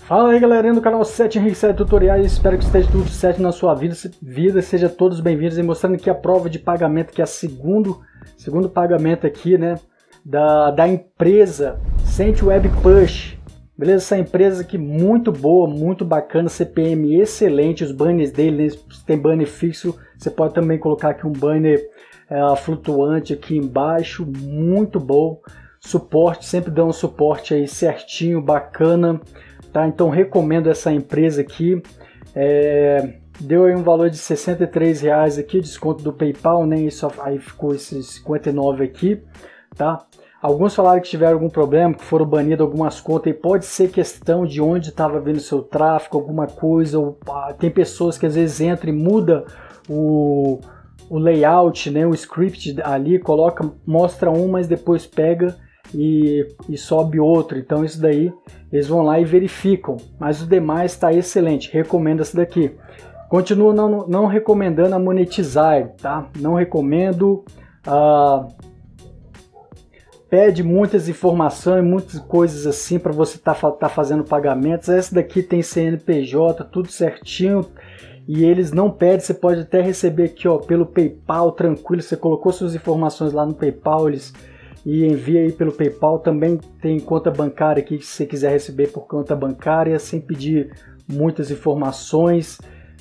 Fala aí galerinha do canal 7 Henrique 7 Tutoriais, espero que esteja tudo certo na sua vida, sejam todos bem-vindos e mostrando aqui a prova de pagamento, que é a segundo pagamento aqui, né, da empresa Sente Web Push, beleza? Essa empresa aqui muito boa, muito bacana, CPM excelente, os banners dele, tem banner fixo, você pode também colocar aqui um banner flutuante aqui embaixo, muito bom, suporte, sempre dá um suporte aí certinho, bacana. Tá, então recomendo essa empresa aqui, deu aí um valor de R$63 aqui, desconto do PayPal, né? Isso aí ficou esses 59 aqui, tá? Alguns falaram que tiveram algum problema, que foram banidas algumas contas, e pode ser questão de onde estava vendo seu tráfego, alguma coisa, ou tem pessoas que às vezes entram e muda o layout, né? O script ali, mostra um, mas depois pega e sobe outro, então isso daí eles vão lá e verificam, mas o demais está excelente, recomendo essa daqui. Continuo não recomendando a Monetizer, tá? Não recomendo, pede muitas informações, muitas coisas assim para você tá fazendo pagamentos. Essa daqui tem CNPJ, tudo certinho, e eles não pedem, você pode até receber aqui, ó, pelo PayPal, tranquilo, você colocou suas informações lá no PayPal, e envia aí pelo PayPal. Também tem conta bancária aqui, se você quiser receber por conta bancária, sem pedir muitas informações.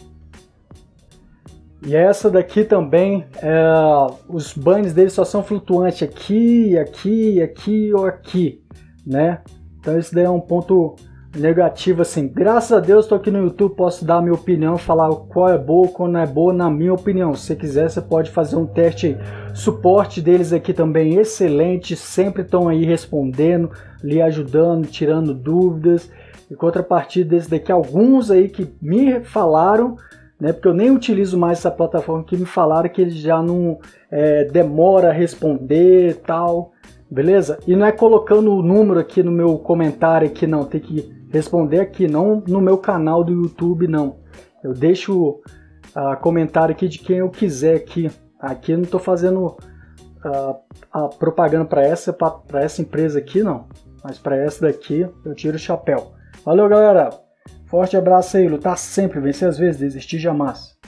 E essa daqui também, os banners deles só são flutuantes aqui, aqui, aqui ou aqui, né? Então isso daí é um ponto negativo, assim. Graças a Deus estou aqui no YouTube, posso dar a minha opinião, falar qual é boa, qual não é boa, na minha opinião. Se você quiser, você pode fazer um teste aí. Suporte deles aqui também excelente, sempre estão aí respondendo, lhe ajudando, tirando dúvidas. Em contrapartida desse daqui, alguns aí que me falaram, né, porque eu nem utilizo mais essa plataforma, que me falaram que ele já não demora a responder e tal, beleza? E não é colocando o número aqui no meu comentário aqui, não, tem que responder aqui, não no meu canal do YouTube, não. Eu deixo comentário aqui de quem eu quiser aqui. Aqui eu não estou fazendo a propaganda para essa empresa aqui, não. Mas para essa daqui eu tiro o chapéu. Valeu, galera. Forte abraço aí. Lutar sempre, vencer às vezes, desistir jamais.